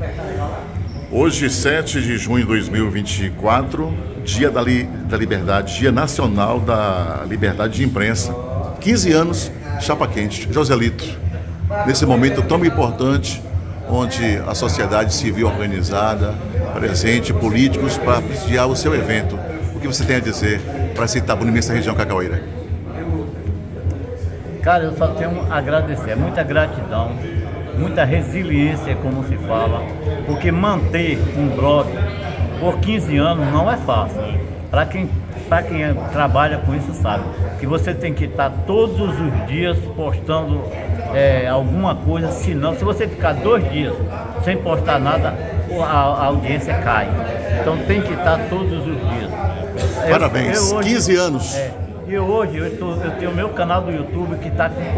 Hoje, 7 de junho de 2024, Dia da Liberdade, Dia Nacional da Liberdade de Imprensa. 15 anos, chapa quente. Joselito, nesse momento tão importante, onde a sociedade civil organizada, presente, políticos, para prestigiar o seu evento. O que você tem a dizer para essa Itabuna, nessa região cacaueira? Cara, eu só tenho a agradecer, muita gratidão, muita resiliência, como se fala, porque manter um blog por 15 anos não é fácil. Para quem trabalha com isso sabe que você tem que estar todos os dias postando alguma coisa, senão, se você ficar 2 dias sem postar nada, a audiência cai. Então tem que estar todos os dias. Parabéns, hoje, 15 anos. E hoje eu tenho meu canal do YouTube que está com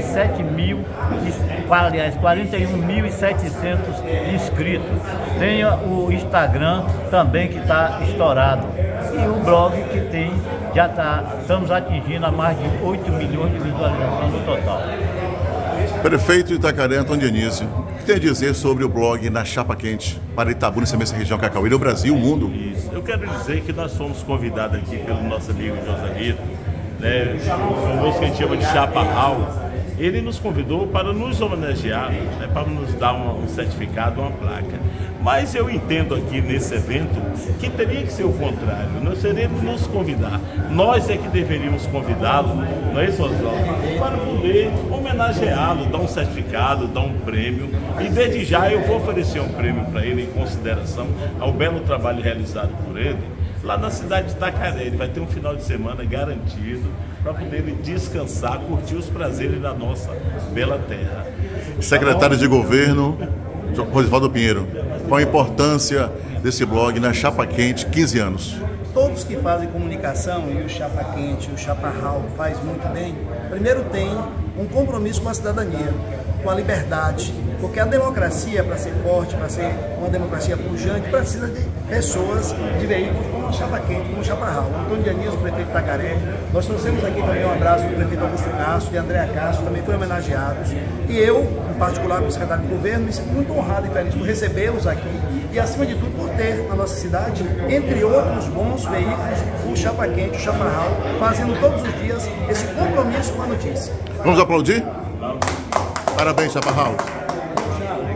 41.700 inscritos. Tenho o Instagram também que está estourado. E o blog que estamos atingindo a mais de 8 milhões de visualizações no total. Prefeito de Itacaré, Antônio Dionísio, o que tem a dizer sobre o blog Na Chapa Quente para Itabuna, essa região cacaueira, o Brasil, o mundo? Isso. Eu quero dizer que nós fomos convidados aqui pelo nosso amigo Joselito, né, o famoso que a gente chama de Chapa Hall. Ele nos convidou para nos homenagear, né, para nos dar um certificado, uma placa. Mas eu entendo aqui nesse evento que teria que ser o contrário. Nós seríamos nos convidar. Nós é que deveríamos convidá-lo, não é isso, Oswaldo? Para poder homenageá-lo, dar um certificado, dar um prêmio. E desde já eu vou oferecer um prêmio para ele em consideração ao belo trabalho realizado por ele lá na cidade de Itacaré. Ele vai ter um final de semana garantido para poder ele descansar, curtir os prazeres da nossa bela terra. Secretário de Governo, Rosivaldo Pinheiro, qual a importância desse blog Na Chapa Quente, 15 anos? Todos que fazem comunicação, e o Chapa Quente, o Chapa Hall faz muito bem, primeiro tem um compromisso com a cidadania, com a liberdade, porque a democracia, para ser forte, para ser uma democracia pujante, precisa de pessoas, de veículos como a Chapa Quente, como o Chapa Hall. Antônio Dionísio, prefeito de Itacaré, nós trouxemos aqui também um abraço do prefeito Augusto Castro, de Andréa Castro, também foi homenageados, e eu, em particular, como secretário de governo, me sinto muito honrado e feliz por recebê-los aqui, e acima de tudo por ter na nossa cidade, entre outros bons veículos, o Chapa Quente, o Chapa Hall, fazendo todos os dias esse compromisso com a notícia. Vamos aplaudir? Parabéns, Chapa Hall.